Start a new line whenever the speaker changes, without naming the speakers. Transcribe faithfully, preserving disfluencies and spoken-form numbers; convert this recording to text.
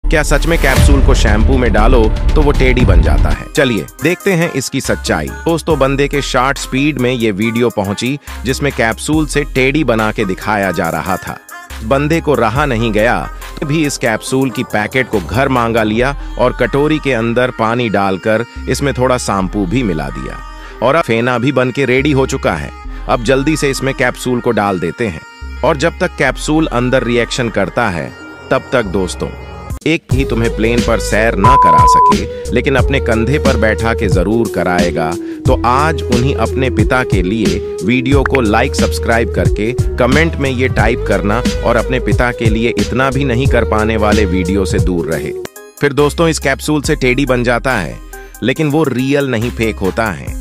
क्या सच में कैप्सूल को शैम्पू में डालो तो वो टेढ़ी बन जाता है? चलिए देखते हैं इसकी सच्चाई। दोस्तों, बंदे के शॉर्ट स्पीड में ये वीडियो पहुंची जिसमें कैप्सूल से टेढ़ी बना के दिखाया जा रहा था। बंदे को रहा नहीं गया तो भी इस कैप्सूल की पैकेट को घर मांगा लिया और कटोरी के अंदर पानी डालकर इसमें थोड़ा शैम्पू भी मिला दिया और अब फेना भी बन के रेडी हो चुका है। अब जल्दी से इसमें कैप्सूल को डाल देते हैं और जब तक कैप्सूल अंदर रिएक्शन करता है तब तक दोस्तों, एक ही तुम्हें प्लेन पर सैर ना करा सके लेकिन अपने कंधे पर बैठा के जरूर कराएगा। तो आज उन्हीं अपने पिता के लिए वीडियो को लाइक सब्सक्राइब करके कमेंट में ये टाइप करना और अपने पिता के लिए इतना भी नहीं कर पाने वाले वीडियो से दूर रहे। फिर दोस्तों, इस कैप्सूल से टेढ़ी बन जाता है लेकिन वो रियल नहीं फेक होता है।